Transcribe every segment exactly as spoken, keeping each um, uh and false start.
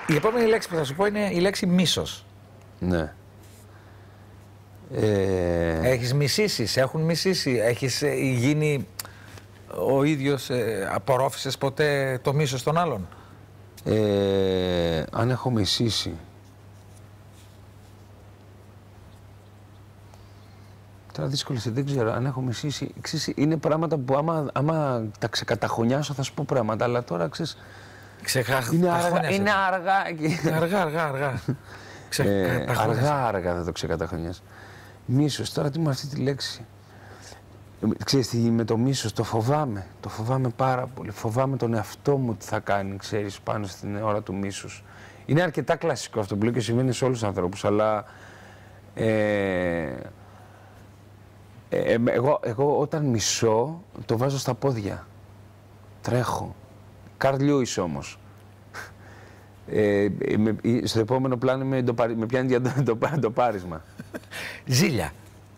Η επόμενη λέξη που θα σου πω είναι η λέξη μίσος. Ναι. Ε... Έχεις μισήσει, σε έχουν μισήσει, έχεις γίνει ο ίδιος, ε, απορρόφησες ποτέ το μίσος των άλλων? Ε, αν έχω μισήσει. Τώρα δύσκολη, δεν ξέρω αν έχω μισήσει. Ξέρεις, είναι πράγματα που άμα, άμα τα ξεκαταχωνιάσω θα σου πω πράγματα, αλλά τώρα ξέρεις. Ξεχα... Είναι αργά, είναι αργά. Και... αργά, αργά, αργά. ε, αργά, αργά θα το ξεκαταχωνιάσω. Μίσος, τώρα τι με αυτή τη λέξη. Ξέρεις τι, με το μίσος το φοβάμαι. Το φοβάμαι πάρα πολύ. Φοβάμαι τον εαυτό μου τι θα κάνει, ξέρεις, πάνω στην ώρα του μίσους. Είναι αρκετά κλασικό αυτό που λέω και συμβαίνει σε όλους τους ανθρώπους, αλλά... Ε, Ε, εγώ, εγώ όταν μισώ, το βάζω στα πόδια. Τρέχω. Καρλ Λιούις όμως. Ε, με, στο επόμενο πλάνο με, το, με πιάνει για το, το, το, το πάρισμα. Ζήλια.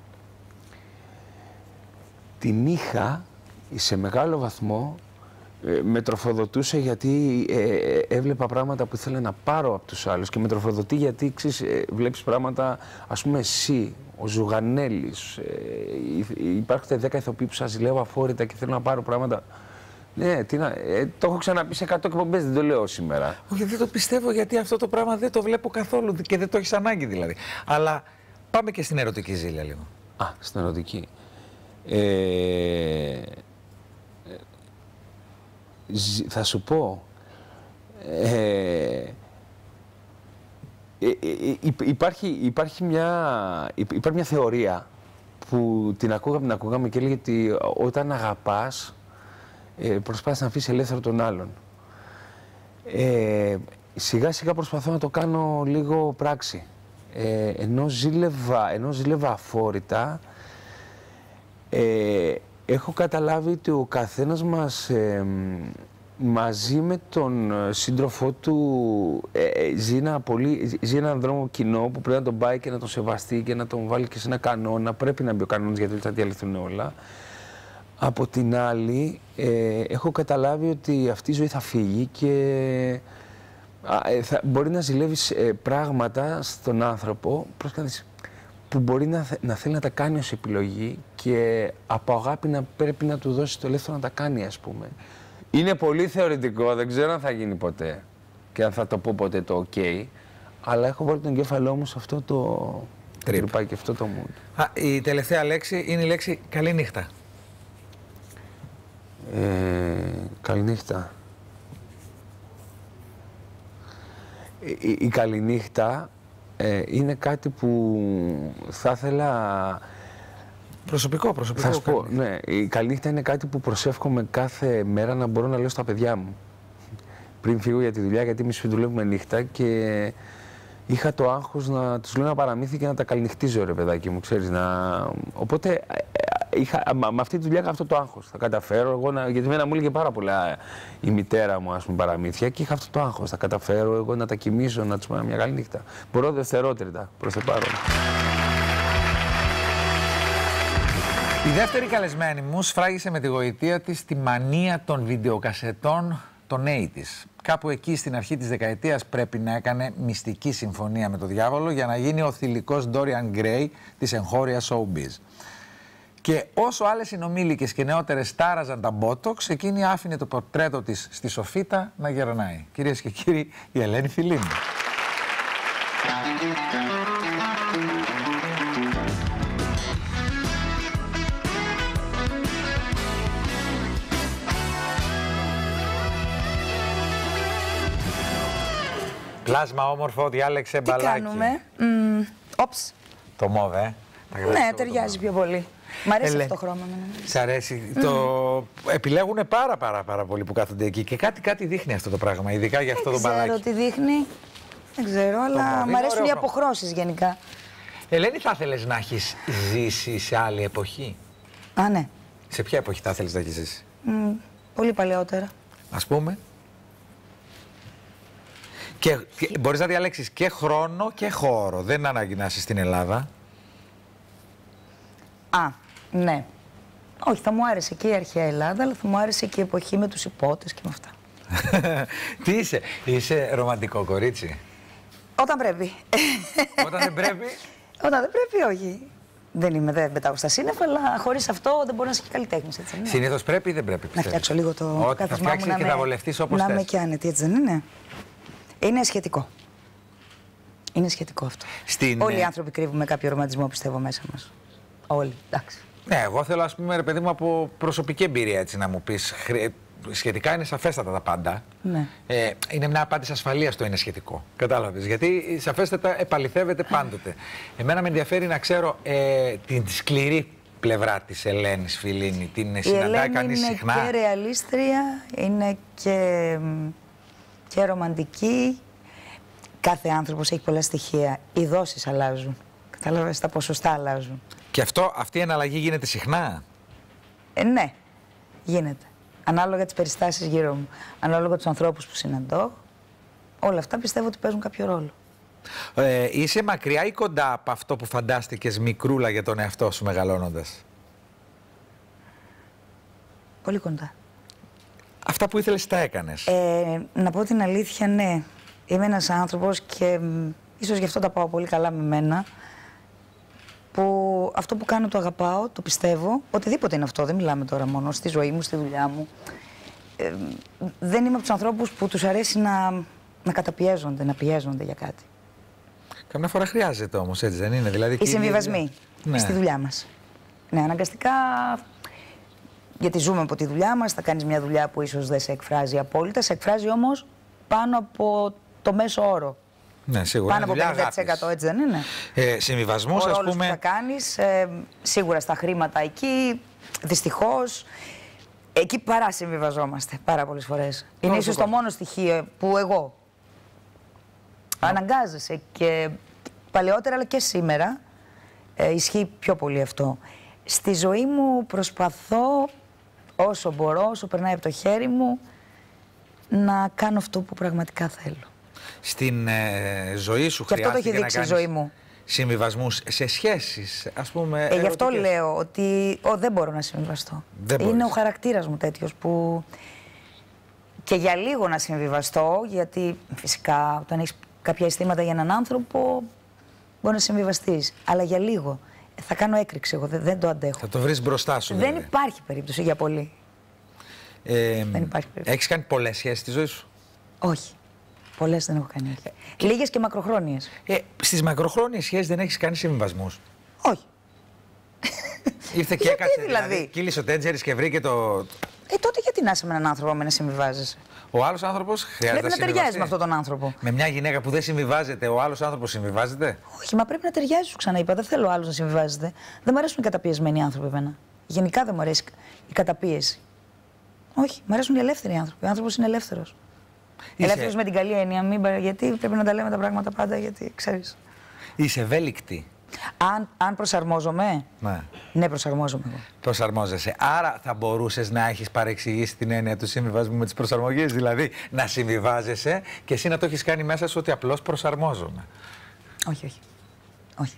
Την είχα σε μεγάλο βαθμό, ε, με τροφοδοτούσε γιατί ε, έβλεπα πράγματα που ήθελα να πάρω από τους άλλους και με τροφοδοτεί γιατί ξέρεις, ε, βλέπεις πράγματα, ας πούμε εσύ, ο Ζουγανέλης, ε, υπάρχουν δέκα ηθοποιοί που σας λέω αφόρητα και θέλω να πάρω πράγματα. Ναι, τι να, ε, το έχω ξαναπεί σε εκατό εκπομπές, δεν το λέω σήμερα. Όχι, δεν το πιστεύω γιατί αυτό το πράγμα δεν το βλέπω καθόλου και δεν το έχεις ανάγκη δηλαδή. Αλλά πάμε και στην ερωτική ζήλια λίγο. Α, στην ερωτική. Ε, θα σου πω, ε, υπάρχει, υπάρχει, μια, υπάρχει μια θεωρία που την ακούγαμε, την ακούγαμε και έλεγε ότι όταν αγαπάς προσπάθεις να αφήσεις ελεύθερο τον άλλον. Ε, σιγά σιγά προσπαθώ να το κάνω λίγο πράξη. Ε, ενώ, ζήλευα, ενώ ζήλευα αφόρητα, ε, έχω καταλάβει ότι ο καθένας μας ε, μαζί με τον σύντροφό του ε, ζει, ένα πολύ, ζει έναν δρόμο κοινό που πρέπει να τον πάει και να τον σεβαστεί και να τον βάλει και σε ένα κανόνα. Πρέπει να μπει ο κανόνας γιατί θα διαλυθούν όλα. Από την άλλη, ε, έχω καταλάβει ότι αυτή η ζωή θα φύγει και ε, θα, μπορεί να ζηλεύεις ε, πράγματα στον άνθρωπο που μπορεί να, να θέλει να τα κάνει ως επιλογή και από αγάπη να πρέπει να του δώσει το ελεύθερο να τα κάνει, ας πούμε. Είναι πολύ θεωρητικό, δεν ξέρω αν θα γίνει ποτέ και αν θα το πω ποτέ το ok, αλλά έχω βάλει τον εγκέφαλό μου σε αυτό το τρυπάκι, αυτό το mood. Α, η τελευταία λέξη είναι η λέξη καληνύχτα. Ε, καληνύχτα. Η, η καληνύχτα ε, είναι κάτι που θα ήθελα... Προσωπικό, προσωπικό. Θα σου πω, ναι, η καληνύχτα είναι κάτι που προσεύχομαι κάθε μέρα να μπορώ να λέω στα παιδιά μου. Πριν φύγω για τη δουλειά, γιατί εμείς δουλεύουμε νύχτα και είχα το άγχος να τους λέω ένα παραμύθι και να τα καληνυχτίζω, ρε παιδάκι μου, ξέρεις, να... Οπότε είχα, με αυτή τη δουλειά είχα αυτό το άγχος. Θα καταφέρω εγώ να... Γιατί εμένα μου έλεγε πάρα πολλά η μητέρα μου, ας πούμε, παραμύθια και είχα αυτό το άγχος. Θα καταφέρω εγώ να τα κοιμήσω, να τους πω μια καλή νύχτα. Μπορώ δευτερότριτα προς το παρόν. Η δεύτερη καλεσμένη μου σφράγισε με τη γοητεία της τη μανία των βιντεοκασετών των ογδόντα. Κάπου εκεί στην αρχή της δεκαετίας πρέπει να έκανε μυστική συμφωνία με τον διάβολο για να γίνει ο θηλυκός Dorian Gray της εγχώριας showbiz. Και όσο άλλες συνομήλικες και νεότερες τάραζαν τα μπότοξ, εκείνη άφηνε το πορτρέτο της στη σοφίτα να γερνάει. Κυρίες και κύριοι, η Ελένη Φιλίμου. Πλάσμα όμορφο, διάλεξε μπαλάκι. Τι κάνουμε. Mm, όψ. Το μόβε, ε. Ναι, ταιριάζει πιο πολύ. Μ' αρέσει Ελέ. αυτό το χρώμα. Σ' αρέσει. Mm. Το επιλέγουν πάρα πάρα πάρα πολύ που κάθονται εκεί και κάτι, κάτι δείχνει αυτό το πράγμα, ειδικά για αυτό το μπαλάκι. Δεν ξέρω τι δείχνει. Δεν ξέρω, αλλά μ' αρέσουν οι αποχρώσεις γενικά. Ελένη, θα ήθελες να έχεις ζήσει σε άλλη εποχή? Α, ναι. Σε ποια εποχή θα ήθελες να έχεις ζήσει? Mm, πολύ παλαιότερα. Ας πούμε. Και, και μπορείς να διαλέξεις και χρόνο και χώρο. Δεν είναι ανάγκη να είσαι στην Ελλάδα. Α, ναι. Όχι, θα μου άρεσε και η αρχαία Ελλάδα, αλλά θα μου άρεσε και η εποχή με τους υπότες και με αυτά. Τι είσαι, είσαι ρομαντικό κορίτσι? Όταν πρέπει. Όταν δεν πρέπει. Όταν δεν πρέπει, όχι. Δεν είμαι, δεν πετάω στα σύννεφα, αλλά χωρίς αυτό δεν μπορεί να είσαι και καλλιτέχνης, έτσι. Ναι. Συνήθως πρέπει ή δεν πρέπει, πιστεύεις? Να φτιάξω λίγο το Ό,τι θα φτιάξεις και θα βολευτείς όπως να θες. με και άνετη, έτσι δεν είναι? Είναι σχετικό. Είναι σχετικό αυτό. Στην... Όλοι οι άνθρωποι κρύβουμε κάποιο ρομαντισμό, πιστεύω, μέσα μας. Όλοι, εντάξει. Ναι, εγώ θέλω, ας πούμε, ρε παιδί μου, από προσωπική εμπειρία, έτσι να μου πεις. Χρ... Σχετικά είναι σαφέστατα τα πάντα. Ναι. Ε, είναι μια απάντηση ασφαλείας το είναι σχετικό. Κατάλαβες. Γιατί σαφέστατα επαληθεύεται πάντοτε. Εμένα με ενδιαφέρει να ξέρω ε, την σκληρή πλευρά της Ελένης Φιλίνη. Την συναντάει κανείς συχνά? Είναι και ρεαλίστρια, είναι και, και ρομαντική. Κάθε άνθρωπος έχει πολλά στοιχεία. Οι δόσεις αλλάζουν. Κατάλαβες, τα ποσοστά αλλάζουν. Και αυτό, αυτή η εναλλαγή γίνεται συχνά? Ε, ναι, γίνεται. Ανάλογα τις περιστάσεις γύρω μου, ανάλογα τους ανθρώπους που συναντώ, όλα αυτά πιστεύω ότι παίζουν κάποιο ρόλο. Ε, είσαι μακριά ή κοντά από αυτό που φαντάστηκες μικρούλα για τον εαυτό σου μεγαλώνοντας? Πολύ κοντά. Αυτά που ήθελες τα έκανες? Ε, να πω την αλήθεια, ναι. Είμαι ένας άνθρωπος και μ, ίσως γι' αυτό τα πάω πολύ καλά με μένα, που αυτό που κάνω το αγαπάω, το πιστεύω, οτιδήποτε είναι αυτό, δεν μιλάμε τώρα μόνο στη ζωή μου, στη δουλειά μου. Ε, δεν είμαι από τους ανθρώπους που τους αρέσει να, να καταπιέζονται, να πιέζονται για κάτι. Καμιά φορά χρειάζεται όμως, έτσι δεν είναι? Δηλαδή, οι συμβιβασμοί ναι. στη δουλειά μας. Ναι, αναγκαστικά, γιατί ζούμε από τη δουλειά μας, θα κάνεις μια δουλειά που ίσως δεν σε εκφράζει απόλυτα, σε εκφράζει όμως πάνω από το μέσο όρο. Ναι, σίγουρα. Πάνω από πενήντα τοις εκατό, έτσι δεν είναι? Ε, συμβιβασμούς, ας πούμε. Ο ρόλος που θα κάνεις, ε, σίγουρα στα χρήματα εκεί, δυστυχώς, εκεί παρά συμβιβαζόμαστε πάρα πολλές φορές. Είναι ίσως το μόνο στοιχείο που εγώ αναγκάζεσαι και παλαιότερα αλλά και σήμερα ε, ισχύει πιο πολύ αυτό. Στη ζωή μου προσπαθώ όσο μπορώ, όσο περνάει από το χέρι μου, να κάνω αυτό που πραγματικά θέλω. Στην ε, ζωή σου και αυτό το έχει δείξει η ζωή μου. Συμβιβασμούς σε σχέσεις, ας πούμε. Ε, γι' αυτό λέω ότι ο, δεν μπορώ να συμβιβαστώ. Δεν είναι μπορείς. ο χαρακτήρας μου τέτοιος που και για λίγο να συμβιβαστώ, γιατί φυσικά όταν έχεις κάποια αισθήματα για έναν άνθρωπο μπορεί να συμβιβαστείς, αλλά για λίγο. Θα κάνω έκρηξη εγώ, δεν, δεν το αντέχω. Θα το βρεις μπροστά σου. Δεν δηλαδή. υπάρχει περίπτωση για πολύ. Ε, δεν υπάρχει περίπτωση. Έχεις κάνει πολλές σχέσεις στη ζωή σου? Όχι. Πολλές δεν έχω κάνει. Ε, Λίγες και μακροχρόνιες. Ε, στις μακροχρόνιες σχέσεις δεν έχεις κάνει συμβιβασμούς? Όχι. Ήρθε και γιατί, έκατσε, δηλαδή. δηλαδή, κύλησε ο Τέντζερης και βρήκε το... Ε, τότε γιατί να είσαι με έναν άνθρωπο με να συμβιβάζεσαι? Ο άλλος άνθρωπος χρειάζεται Πρέπει να ταιριάζει με αυτόν τον άνθρωπο. Με μια γυναίκα που δεν συμβιβάζεται, ο άλλος άνθρωπος συμβιβάζεται? Όχι, μα πρέπει να ταιριάζει, σου ξαναείπα. Δεν θέλω άλλος να συμβιβάζεται. Δεν μου αρέσουν οι καταπιεσμένοι άνθρωποι εμένα. Γενικά δεν μου αρέσει η καταπίεση. Όχι, μου αρέσουν οι ελεύθεροι άνθρωποι. Ο άνθρωπος είναι ελεύθερος. Είσαι... Ελεύθερος με την καλή έννοια. Μην... Γιατί πρέπει να τα λέμε τα πράγματα πάντα, γιατί ξέρεις. Είσαι ευέλικτη. Αν, αν προσαρμόζομαι. Ναι. Ναι, προσαρμόζομαι εγώ. Προσαρμόζεσαι. Άρα θα μπορούσες να έχεις παρεξηγήσει την έννοια του συμβιβασμού με τις προσαρμογές. Δηλαδή να συμβιβάζεσαι και εσύ να το έχεις κάνει μέσα σου ότι απλώς προσαρμόζομαι. Όχι, όχι. Όχι.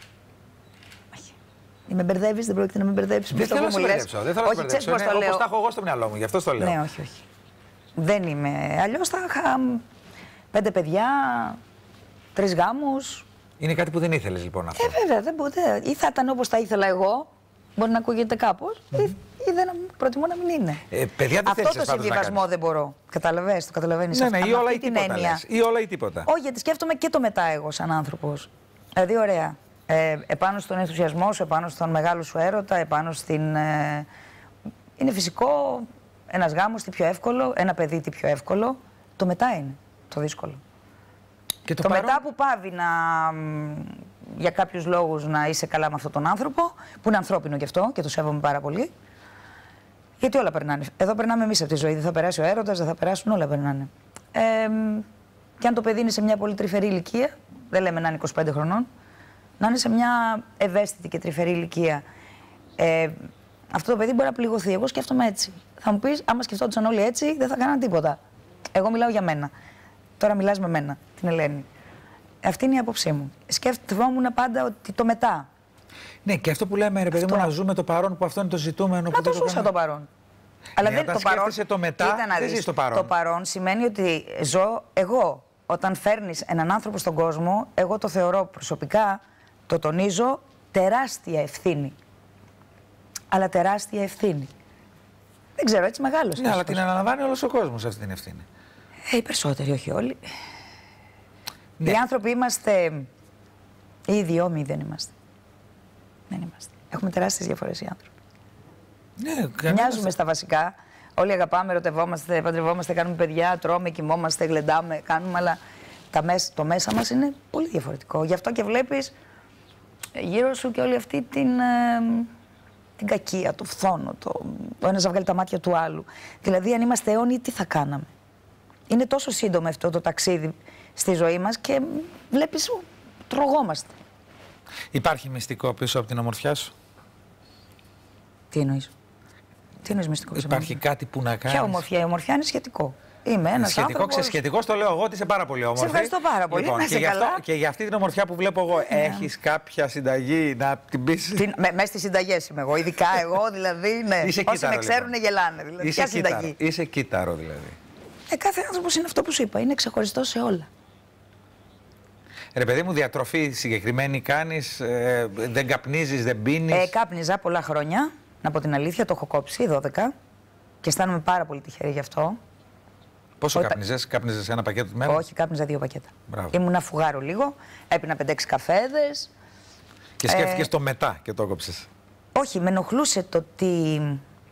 όχι. Με μπερδεύεις, δεν πρόκειται να με μπερδέψεις. Δεν θέλω να σε μπερδέψω. Δεν θέλω να σε μπερδέψω. Όπως τα έχω εγώ στο μυαλό μου, γι' αυτό το λέω. Ναι, όχι, όχι. Δεν είμαι. Αλλιώς θα είχα πέντε παιδιά, τρεις γάμους. Είναι κάτι που δεν ήθελες λοιπόν αυτό? Ε, βέβαια, δεν ποτέ. Ή θα ήταν όπως τα ήθελα εγώ, μπορεί να ακούγεται κάπως, mm. ή, ή δεν προτιμώ να μην είναι. Ε, παιδιά, δεν αυτό το συμβιβασμό δεν μπορώ. Καταλαβαίνεις, το καταλαβαίνεις ναι, αυτό. Ναι, ή όλα ή τίποτα λες. Ή όλα ή τίποτα. Όχι, γιατί σκέφτομαι και το μετά εγώ σαν άνθρωπος. Δηλαδή, ωραία. Ε, επάνω στον ενθουσιασμό σου, επάνω στον μεγάλο σου έρωτα, επάνω στην... Ε, είναι φυσικό ένας γάμος τι πιο εύκολο, ένα παιδί τι πιο εύκολο. Το μετά είναι το δύσκολο. Και το το παρόν... μετά που πάβει να, για κάποιους λόγους να είσαι καλά με αυτόν τον άνθρωπο, που είναι ανθρώπινο κι αυτό και το σέβομαι πάρα πολύ, γιατί όλα περνάνε. Εδώ περνάμε εμείς από τη ζωή, δεν θα περάσει ο έρωτας, δεν θα περάσουν, όλα περνάνε. Ε, και αν το παιδί είναι σε μια πολύ τρυφερή ηλικία, δεν λέμε να είναι είκοσι πέντε χρονών, να είναι σε μια ευαίσθητη και τρυφερή ηλικία, ε, αυτό το παιδί μπορεί να πληγωθεί. Εγώ σκέφτομαι έτσι. Θα μου πεις, άμα σκεφτόντουσαν όλοι έτσι, δεν θα κάναν τίποτα. Εγώ μιλάω για μένα. Τώρα μιλάς με μένα, την Ελένη. Αυτή είναι η άποψή μου. Σκέφτομαι πάντα ότι το μετά. Ναι, και αυτό που λέμε, ρε παιδί μου, να ζούμε το παρόν, που αυτό είναι το ζητούμενο. Να που το το ζούσα το παρόν. Αλλά ναι, δεν όταν το παρόν. Το μετά, Κοίτα να δεν δεις, ζεις το παρόν. Το παρόν σημαίνει ότι ζω εγώ. Όταν φέρνεις έναν άνθρωπο στον κόσμο, εγώ το θεωρώ προσωπικά, το τονίζω, τεράστια ευθύνη. Αλλά τεράστια ευθύνη. Δεν ξέρω, έτσι μεγάλος. Ναι, αλλά την αναλαμβάνει όλος ο κόσμος αυτή την ευθύνη. Ε, οι περισσότεροι, όχι όλοι. Ναι. Οι άνθρωποι είμαστε. Οι ιδιόμοι δεν είμαστε. Δεν είμαστε. Έχουμε τεράστιες διαφορές οι άνθρωποι. Ναι, κανένας... Μοιάζουμε στα βασικά. Όλοι αγαπάμε, ερωτευόμαστε, παντρευόμαστε, κάνουμε παιδιά, τρώμε, κοιμόμαστε, γλεντάμε, κάνουμε, αλλά τα μες, το μέσα μας είναι πολύ διαφορετικό. Γι' αυτό και βλέπεις γύρω σου και όλη αυτή την, ε, την κακία, το φθόνο, το, ο ένας να βγάλει τα μάτια του άλλου. Δηλαδή, αν είμαστε αιώνιοι, τι θα κάναμε. Είναι τόσο σύντομο αυτό το ταξίδι στη ζωή μας και βλέπεις, τρογόμαστε. Υπάρχει μυστικό πίσω από την ομορφιά σου? Τι εννοείς? Τι εννοείς μυστικό? Υπάρχει κάτι που να κάνεις? Ποια ομορφιά? Η ομορφιά είναι σχετικό. Είμαι ένας σχετικό, άνθρωπος... ξεσχετικό, το λέω εγώ ότι είσαι πάρα πολύ όμορφη. Σε ευχαριστώ πάρα πολύ. Λοιπόν, να και, είσαι γι αυτό, καλά. και για αυτή την ομορφιά που βλέπω εγώ, Ναι. έχεις κάποια συνταγή να την πεις? Την, με, μέσα στις συνταγές είμαι εγώ. Ειδικά εγώ δηλαδή. Ναι. Είσαι όσοι κύτταρο, με ξέρουν λοιπόν. γελάνε. Δηλαδή. Είσαι Ποια κύτταρο. συνταγή? Είσαι κύτταρο δηλαδή. Ε, κάθε άνθρωπος είναι αυτό που σου είπα. Είναι ξεχωριστό σε όλα. Ρε παιδί μου, διατροφή συγκεκριμένη κάνεις, ε, δεν καπνίζεις, δεν πίνεις? Ε, κάπνιζα πολλά χρόνια. Να πω την αλήθεια, το έχω κόψει δώδεκα. Και αισθάνομαι πάρα πολύ τυχερή γι' αυτό. Πόσο Όταν... καπνίζες? Κάπνιζες ένα πακέτο τη μέρα? Όχι, κάπνιζα δύο πακέτα. Μπράβο. Ήμουν να φουγάρω λίγο. Έπινα πέντε έξι καφέδες. Και σκέφτηκες ε... το μετά και το έκοψες? Όχι, με ενοχλούσε το ότι.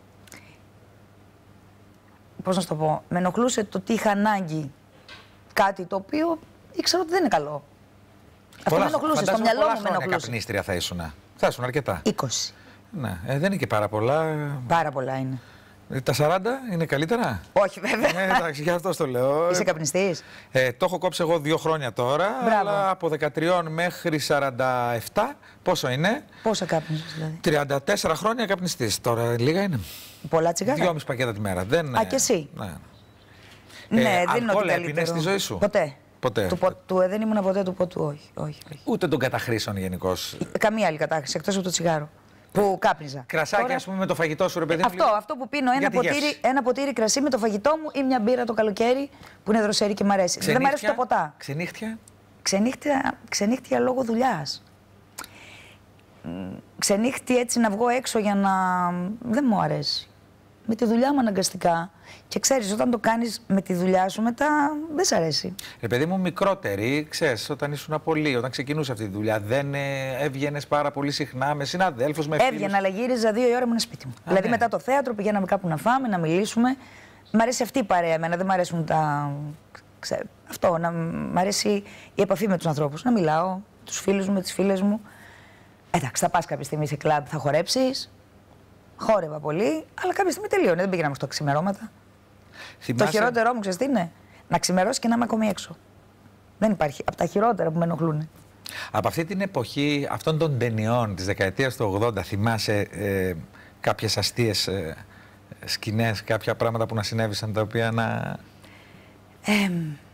Πώς να σου το πω, με ενοχλούσε το ότι είχα ανάγκη κάτι το οποίο ήξερα ότι δεν είναι καλό. Αυτό Πολλά, με ενοχλούσε, στο μυαλό πολλά μου με χρόνια ενοχλούσε. καπνίστρια θα ήσουν. Θα ήσουν αρκετά. είκοσι. Ναι, ε, δεν είναι και πάρα πολλά. Πάρα πολλά είναι. Ε, Τα σαράντα είναι καλύτερα? Όχι, βέβαια. Ναι, εντάξει, γι' αυτό το λέω. Είσαι καπνιστής? Ε, το έχω κόψει εγώ δύο χρόνια τώρα. Μπράβο. Αλλά από δεκατρία μέχρι σαράντα επτά, πόσο είναι? Πόσα κάπνιζες δηλαδή? τριάντα τέσσερα χρόνια καπνιστής. Τώρα λίγα είναι. Πολλά τσιγάρα? Δυόμιση πακέτα τη μέρα. Δεν, Α, και εσύ? Ναι, Ναι, Ε, δεν είναι αλκοόλ ότι έπινες καλύτερο. στη ζωή σου? Ποτέ. Ποτέ. Του, πο- του, ε, δεν ήμουν ποτέ του ποτού, όχι. όχι, όχι. Ούτε των καταχρήσεων γενικώς. Καμία άλλη κατάχρηση εκτός από το τσιγάρο. Που κάπνιζα. Κρασάκι, Τώρα- ας πούμε, με το φαγητό σου, ρε παιδί μου. Αυτό, λίγο. αυτό που πίνω, ένα Για τη ποτήρι, γεύση. ένα ποτήρι κρασί με το φαγητό μου ή μια μπύρα το καλοκαίρι που είναι δροσερή και μ' αρέσει. Δεν μ' αρέσει το ποτά. Ξενύχτια. Ξενύχτια, ξενύχτια λόγω δουλειά. Ξενύχτη έτσι να βγω έξω για να. Δεν μου αρέσει. Με τη δουλειά μου αναγκαστικά. Και ξέρεις, όταν το κάνεις με τη δουλειά σου μετά δεν σ' αρέσει. Ρε παιδί μου, μικρότερη, ξέρεις, όταν ήσουν πολύ, όταν ξεκινούσε αυτή τη δουλειά, δεν ε, έβγαινες πάρα πολύ συχνά με συναδέλφους, με φίλους? Έβγαινα, αλλά γύριζα δύο η ώρα ήμουν σπίτι μου. δηλαδή ναι. μετά το θέατρο πηγαίναμε κάπου να φάμε, να μιλήσουμε. Μ' αρέσει αυτή η παρέα εμένα, δεν μ' αρέσουν τα. Ξέρω, αυτό, να μ' αρέσει η επαφή με τους ανθρώπους. Να μιλάω, τους φίλους μου, με τις φίλες μου. Εντάξει, θα πας κάποια στιγμή σε κλαμπ, θα χορέψεις. Χόρευα πολύ, αλλά κάποια στιγμή τελείωνε. Δεν πήγαινα μέχρι τα ξημερώματα. Θυμάσαι... Το χειρότερό μου, ξέρεις τι είναι? Να ξημερώσει και να είμαι ακόμη έξω. Δεν υπάρχει. Από τα χειρότερα που με ενοχλούν. Από αυτή την εποχή αυτών των ταινιών της δεκαετίας του ογδόντα, θυμάσαι ε, κάποιες αστείες ε, σκηνές, κάποια πράγματα που να συνέβησαν, τα οποία να... Ε,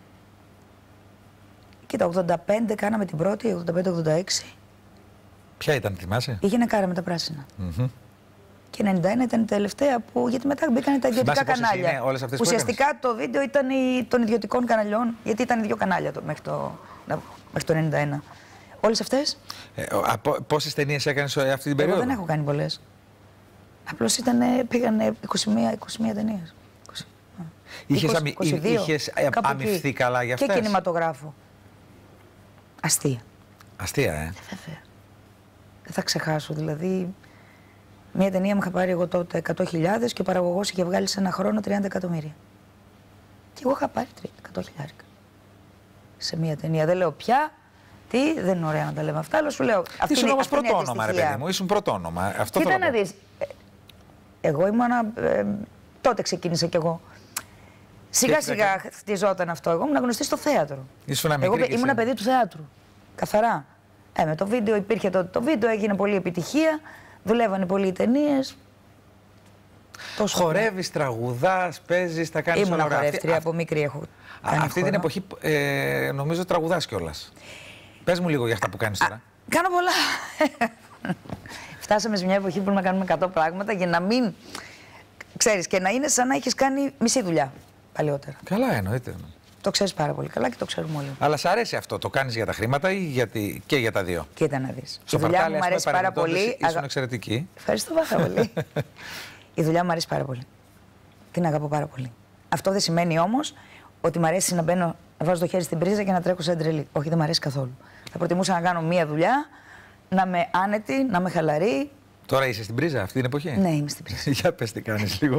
κοίτα, ογδόντα πέντε κάναμε την πρώτη, ογδόντα πέντε ογδόντα έξι. Ποια ήταν, θυμάσαι? Η γυναίκα με τα πράσινα. Mm-hmm. Και ενενήντα ένα ήταν η τελευταία που. Γιατί μετά μπήκαν τα ιδιωτικά Θυμάσαι πόσες κανάλια. είναι όλες αυτές που Ουσιαστικά το βίντεο ήταν η, των ιδιωτικών καναλιών, γιατί ήταν δύο κανάλια το, μέχρι, το, να, μέχρι το ενενήντα ένα. Όλες αυτές. Ε, από, πόσες ταινίες έκανες σε αυτή την Εγώ περίοδο? δεν έχω κάνει πολλές. Απλώς πήγανε είκοσι μία, είκοσι μία ταινίες. Είχες, είκοσι, αμυ... είκοσι δύο, είχες ε, κάπου αμυφθεί εκεί. καλά για αυτές? Και κινηματογράφο. Αστεία. Αστεία, ε. Βέβαια. Δεν θα ξεχάσω. Δηλαδή, μία ταινία μου είχα πάρει εγώ τότε εκατό χιλιάδες και ο παραγωγός είχε βγάλει σε ένα χρόνο τριάντα εκατομμύρια. Και εγώ είχα πάρει εκατό χιλιάδες σε μία ταινία. Δεν λέω πια. Τι, δεν είναι ωραία να τα λέμε αυτά, αλλά σου λέω. Αυτή Ήσουν είναι, όμως αυτή είναι η πρωτόνομα, ρε αντιστοιχεία. παιδί μου. Ήσουν πρωτόνομα. Αυτό Κοίτα θέλω να πω. δεις. Ε, Εγώ ήμουνα. Ε, τότε ξεκίνησα κι εγώ. Σιγά σιγά χτιζόταν αυτό. Εγώ ήμουν γνωστή στο θέατρο. Ήσουν Εγώ μικρή και ήμουν εσύ. παιδί του θεάτρου. Καθαρά. Ε, με το βίντεο υπήρχε το, το βίντεο, έγινε πολύ επιτυχία. Δουλεύανε πολλοί οι ταινίες. Χορεύεις, τραγουδάς, παίζεις, τα κάνεις όλα Ήμουν ωραία. χορεύτρια, Αυτή- από μικρή έχω κάνει Αυτή χώρο. την εποχή ε, νομίζω τραγουδάς κιόλας. Πες μου λίγο για αυτά που κάνεις τώρα. Κάνω πολλά. Φτάσαμε σε μια εποχή που μπορούμε να κάνουμε εκατό πράγματα για να μην Ξέρεις, και να είναι σαν να έχεις κάνει μισή δουλειά παλαιότερα. Καλά, εννοείται. Το ξέρεις πάρα πολύ καλά και το ξέρουμε όλοι. Αλλά σ' αρέσει αυτό, το κάνεις για τα χρήματα ή για τη... και για τα δύο? Κοίτα να δεις. Στο Η δουλειά Παρτάλι, μου μου αρέσει πάρα πολύ. Ήσουν εξαιρετική. Ευχαριστώ πάρα πολύ. Η δουλειά μου αρέσει πάρα πολύ. Την αγαπώ πάρα πολύ. Αυτό δεν σημαίνει όμως ότι μου αρέσει να μπαίνω, να βάζω το χέρι στην πρίζα και να τρέχω σαν τρελή. Όχι, δεν μου αρέσει καθόλου. Θα προτιμούσα να κάνω μία δουλειά, να είμαι άνετη, να είμαι χαλαρή. Τώρα είσαι στην πρίζα αυτή την εποχή? Ναι, είμαι στην πρίζα. Για πες τι κάνεις λίγο.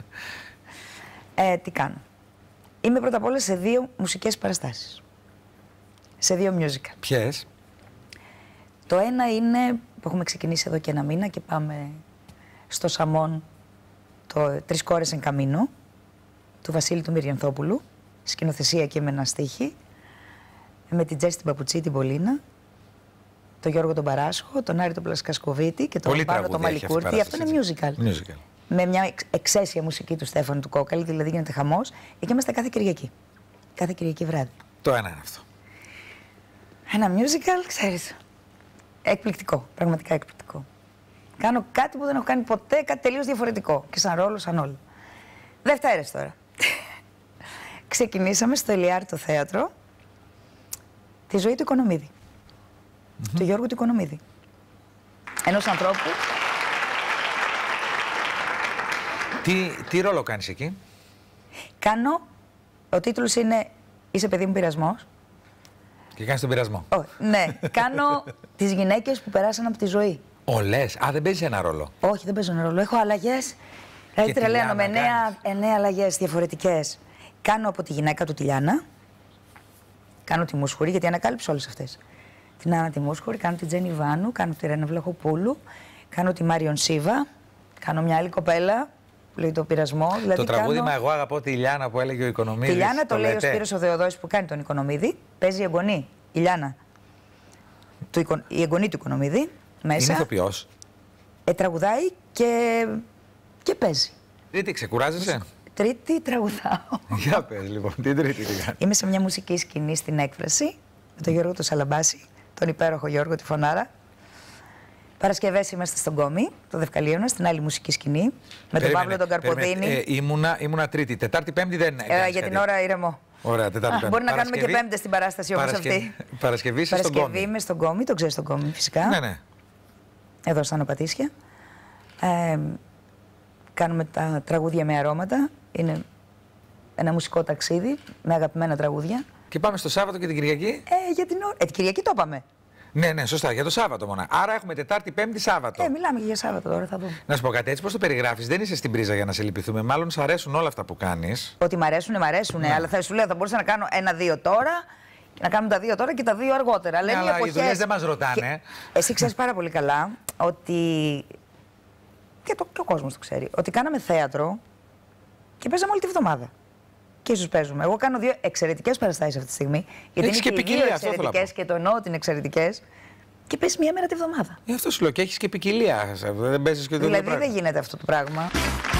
Ε, τι κάνω. Είμαι πρώτα απ' όλα σε δύο μουσικές παραστάσεις. Σε δύο musical. Ποιες? Το ένα είναι που έχουμε ξεκινήσει εδώ και ένα μήνα και πάμε στο Σαμόν, το Τρεις Κόρες εν Καμίνο, του Βασίλη του Μυριανθόπουλου, σκηνοθεσία και με ένα στίχη, με την Τζέσι την Παπουτσί, την Πολίνα, τον Γιώργο τον Παράσχο, τον Άρη τον Πλασκασκοβίτη και τον Πάνο τον Μαλικούρτη. Αυτό είναι musical. musical. Με μια εξαίσια μουσική του Στέφανου του Κόκαλη, δηλαδή γίνεται χαμός. Εκεί είμαστε κάθε Κυριακή. Κάθε Κυριακή βράδυ. Το ένα είναι αυτό. Ένα musical, ξέρεις, εκπληκτικό, πραγματικά εκπληκτικό. Κάνω κάτι που δεν έχω κάνει ποτέ, κάτι τελείως διαφορετικό. Και σαν ρόλο, σαν όλο. Δευτέρες τώρα. Ξεκινήσαμε στο Ελιάρτο Θέατρο τη ζωή του Οικονομίδη. Mm-hmm. Του Γιώργου του Οικονομίδη. Ενός ανθρώπου. Τι, τι ρόλο κάνεις εκεί? Κάνω, ο τίτλος είναι «Είσαι παιδί μου πειρασμός». Και κάνεις τον πειρασμό. Oh, ναι, κάνω τις γυναίκες που περάσαν από τη ζωή. Ω, λες. Α, δεν παίζεις ένα ρόλο. Όχι, δεν παίζω ένα ρόλο. Έχω αλλαγές. Δηλαδή τρελαίνω με εννέα, εννέα αλλαγές διαφορετικές. Κάνω από τη γυναίκα του τη Λιάνα. Κάνω τη Μούσχουρη, γιατί ανακάλυψα όλες αυτές. Την Άννα τη Μούσχουρη, κάνω την Τζέννη Βάνου, κάνω τη Ρένα Βλαχοπούλου, κάνω τη Μάριον Σίβα, κάνω μια άλλη κοπέλα που λέει το πειρασμό. Δηλαδή το τραγούδι κάνω... «Μα εγώ αγαπώ τη Λιάνα» που έλεγε ο Οικονομίδης. Τη Λιάνα το, το λέει λέτε. ο Σπύρος ο Δεοδόσης που κάνει τον Οικονομίδη. Παίζει η εγγονή, η Λιάνα. Του, η εγγονή του Οικονομίδη. Μέσα. Είναι ηθοποιός. Ε, τραγουδάει και, και παίζει. Τρίτη, ξεκουράζεσαι? Τρίτη τραγουδάω. Για πες λοιπόν, την τρίτη τι κάνεις? Είμαι σε μια μουσική σκηνή στην Έκφραση με τον Γιώργο τον Σαλαμπάση, τον υπέροχο Γιώργο τη Φωνάρα. Παρασκευές είμαστε στον Κόμι, το Δευκαλίωνα, στην άλλη μουσική σκηνή. Με Περίμενε, τον Παύλο τον Καρποδίνη. Ε, ήμουνα, ήμουνα Τρίτη. Τετάρτη, Πέμπτη δεν. Ε, για την ώρα ηρεμό. Ωραία, Τετάρτη, Πέμπτη. Μπορεί να κάνουμε και Πέμπτη στην παράσταση όπως Παρασκευ... αυτή. Παρασκευή είσαι στον Κόμι. Παρασκευή είμαι στον Κόμι, τον ξέρεις τον Κόμι φυσικά. Ναι, ναι. Εδώ στα Νοπατήσια. Ε, κάνουμε τα τραγούδια με αρώματα. Είναι ένα μουσικό ταξίδι με αγαπημένα τραγούδια. Και πάμε στο Σάββατο και την Κυριακή. Ε, για την ώρα. Ε, την Κυριακή το είπαμε. Ναι, ναι, σωστά. Για το Σάββατο μόνο. Άρα έχουμε Τετάρτη, Πέμπτη, Σάββατο. Ε, μιλάμε και για Σάββατο τώρα, θα δούμε. Να σου πω κάτι, έτσι πώς το περιγράφεις, δεν είσαι στην πρίζα για να σε λυπηθούμε. Μάλλον σ' αρέσουν όλα αυτά που κάνεις. Ότι μ' αρέσουνε, μ' αρέσουνε. Ναι. Αλλά θα σου λέω, θα μπορούσα να κάνω ένα-δύο τώρα, να κάνουμε τα δύο τώρα και τα δύο αργότερα. Ναι, αλλά οι δουλειές δεν μας ρωτάνε. Και... Εσύ ξέρεις πάρα πολύ καλά ότι. Και, το... και ο κόσμος το ξέρει. Ότι κάναμε θέατρο και παίζαμε όλη τη βδομάδα. Και ίσως παίζουμε. Εγώ κάνω δύο εξαιρετικές παραστάσεις αυτή τη στιγμή. Γιατί έχεις είναι και και οι δύο εξαιρετικές πω. και το εννοώ ότι είναι εξαιρετικές. Και παίζεις μία μέρα τη βδομάδα. Ε, αυτό σου λέω και έχεις και ποικιλία. Δεν παίζεις και το Δηλαδή δεν γίνεται αυτό το πράγμα.